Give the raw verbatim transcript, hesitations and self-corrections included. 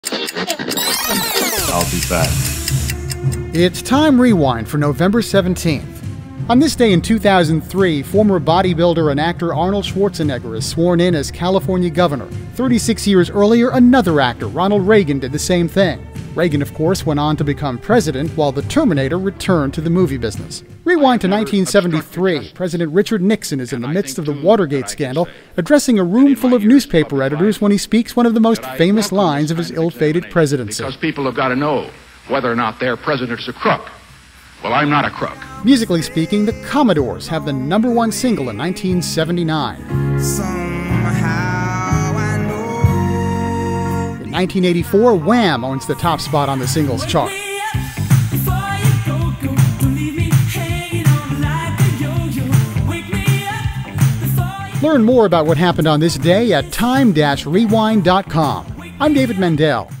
I'll be back. It's Time Rewind for November seventeenth. On this day in two thousand three, former bodybuilder and actor Arnold Schwarzenegger is sworn in as California governor. thirty-six years earlier, another actor, Ronald Reagan, did the same thing. Reagan, of course, went on to become president, while the Terminator returned to the movie business. Rewind to nineteen seventy-three. President Richard Nixon is in the midst of the Watergate scandal, addressing a room full of newspaper editors when he speaks one of the most famous lines of his ill-fated presidency. Because people have got to know whether or not their president's a crook. Well, I'm not a crook. Musically speaking, the Commodores have the number one single in nineteen seventy-nine. In nineteen eighty-four, Wham! Owns the top spot on the singles chart. Learn more about what happened on this day at time dash rewind dot com. I'm David Mendel.